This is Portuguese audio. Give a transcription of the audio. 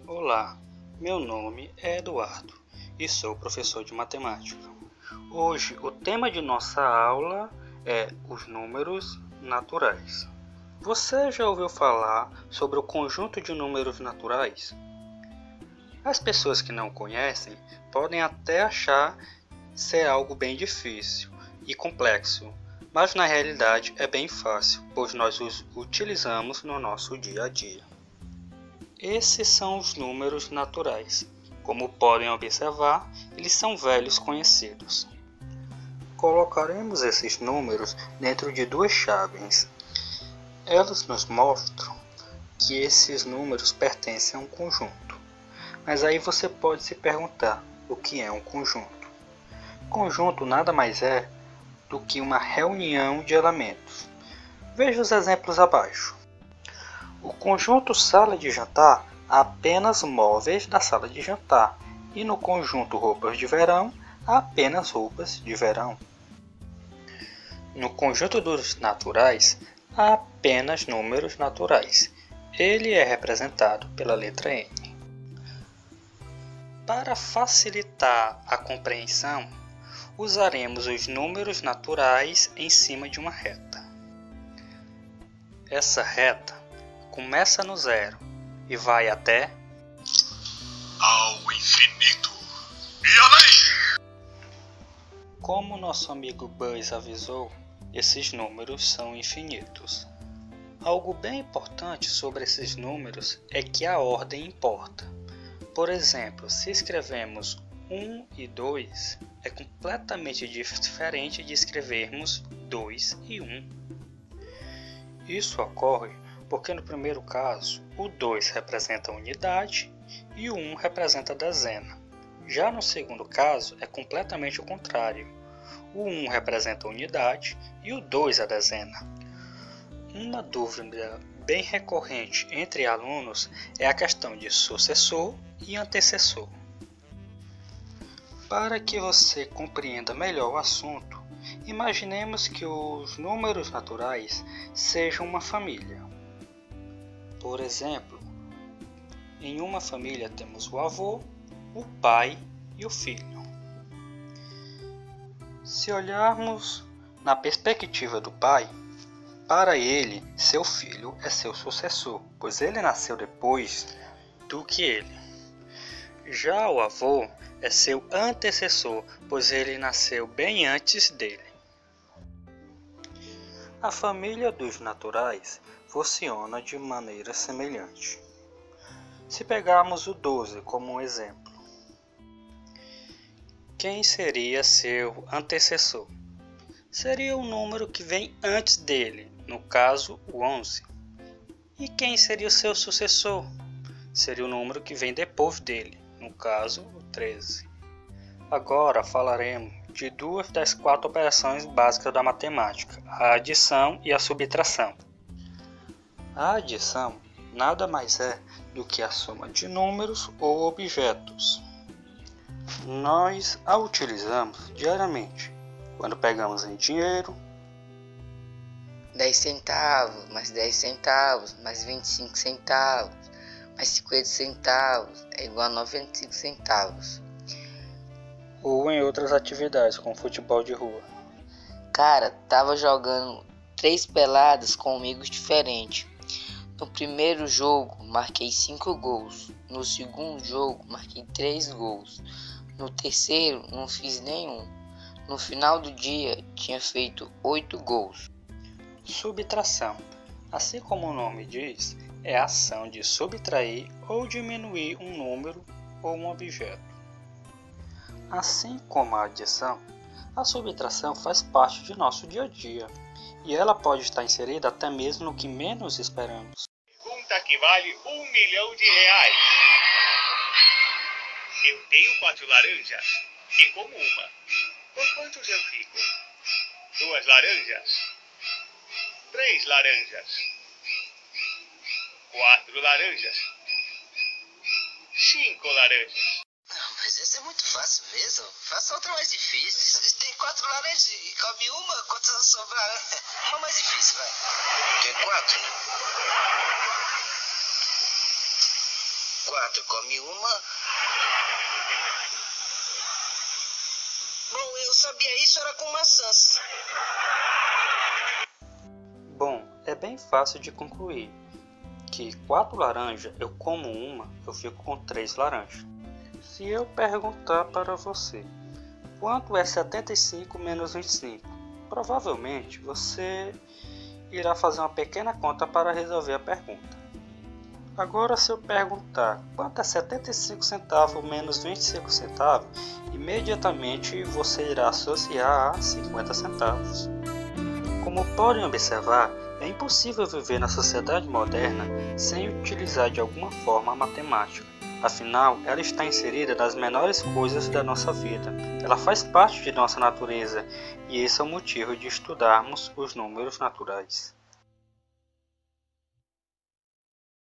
Olá, meu nome é Eduardo e sou professor de matemática. Hoje o tema de nossa aula é os números naturais. Você já ouviu falar sobre o conjunto de números naturais? As pessoas que não conhecem podem até achar ser algo bem difícil e complexo, mas na realidade é bem fácil, pois nós os utilizamos no nosso dia a dia. Esses são os números naturais. Como podem observar, eles são velhos conhecidos. Colocaremos esses números dentro de duas chaves. Elas nos mostram que esses números pertencem a um conjunto. Mas aí você pode se perguntar o que é um conjunto. Conjunto nada mais é do que uma reunião de elementos. Veja os exemplos abaixo. O conjunto sala de jantar há apenas móveis da sala de jantar e no conjunto roupas de verão há apenas roupas de verão. No conjunto dos naturais há apenas números naturais. Ele é representado pela letra N. Para facilitar a compreensão, usaremos os números naturais em cima de uma reta. Essa reta começa no zero e vai até ao infinito e além. Como nosso amigo Buzz avisou, esses números são infinitos. Algo bem importante sobre esses números é que a ordem importa. Por exemplo, se escrevemos 1 e 2, é completamente diferente de escrevermos 2 e 1. Isso ocorre porque no primeiro caso, o 2 representa a unidade e o 1 representa a dezena. Já no segundo caso, é completamente o contrário. O 1 representa a unidade e o 2 a dezena. Uma dúvida bem recorrente entre alunos é a questão de sucessor e antecessor. Para que você compreenda melhor o assunto, imaginemos que os números naturais sejam uma família. Por exemplo, em uma família temos o avô, o pai e o filho. Se olharmos na perspectiva do pai, para ele, seu filho é seu sucessor, pois ele nasceu depois do que ele. Já o avô é seu antecessor, pois ele nasceu bem antes dele. A família dos naturais funciona de maneira semelhante. Se pegarmos o 12 como um exemplo, quem seria seu antecessor? Seria o número que vem antes dele, no caso o 11. E quem seria o seu sucessor? Seria o número que vem depois dele, no caso o 13. Agora falaremos de duas das 4 operações básicas da matemática, a adição e a subtração. A adição nada mais é do que a soma de números ou objetos. Nós a utilizamos diariamente, quando pegamos em dinheiro, 10 centavos, mais 10 centavos, mais 25 centavos, mais 50 centavos é igual a 95 centavos. ou em outras atividades, como futebol de rua. Cara, tava jogando 3 peladas com amigos diferentes. No primeiro jogo, marquei 5 gols. No segundo jogo, marquei 3 gols. No terceiro, não fiz nenhum. No final do dia, tinha feito 8 gols. Subtração, assim como o nome diz, é a ação de subtrair ou diminuir um número ou um objeto. Assim como a adição, a subtração faz parte de nosso dia a dia e ela pode estar inserida até mesmo no que menos esperamos. Pergunta que vale R$1 milhão. Eu tenho 4 laranjas e como uma. Por quantos eu fico? 2 laranjas. 3 laranjas. 4 laranjas. 5 laranjas. Mas essa é muito fácil mesmo. Faça outra mais difícil. Tem 4 laranjas e come uma, quantas sobraram? Uma mais difícil, vai. Tem 4, né? 4 come uma. Bom, eu sabia isso, era com maçãs. Bom, é bem fácil de concluir que 4 laranjas eu como uma, eu fico com 3 laranjas. Se eu perguntar para você, quanto é 75 menos 25? Provavelmente você irá fazer uma pequena conta para resolver a pergunta. Agora, se eu perguntar quanto é 75 centavos menos 25 centavos, imediatamente você irá associar a 50 centavos. Como podem observar, é impossível viver na sociedade moderna sem utilizar de alguma forma a matemática. Afinal, ela está inserida nas menores coisas da nossa vida. Ela faz parte de nossa natureza e esse é o motivo de estudarmos os números naturais.